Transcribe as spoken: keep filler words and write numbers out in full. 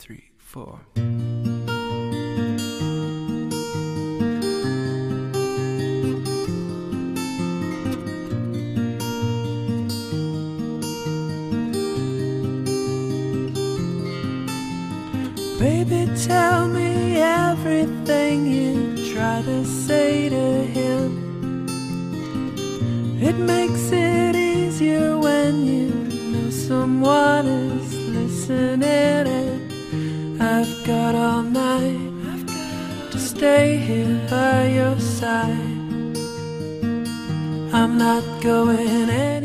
three, four. Baby, tell me everything you try to say to him. It makes it easier when you know someone is listening. And I've got all night to stay here by your side. I'm not going anywhere.